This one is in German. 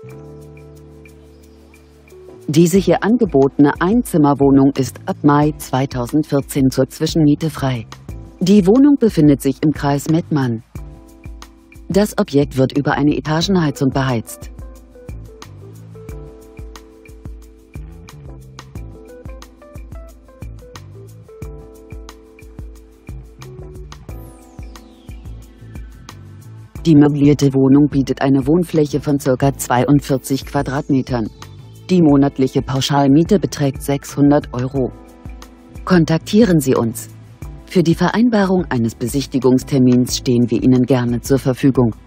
Diese hier angebotene Einzimmerwohnung ist ab Mai 2014 zur Zwischenmiete frei. Die Wohnung befindet sich im Kreis Mettmann. Das Objekt wird über eine Etagenheizung beheizt. Die möblierte Wohnung bietet eine Wohnfläche von ca. 42 Quadratmetern. Die monatliche Pauschalmiete beträgt 600 €. Kontaktieren Sie uns. Für die Vereinbarung eines Besichtigungstermins stehen wir Ihnen gerne zur Verfügung.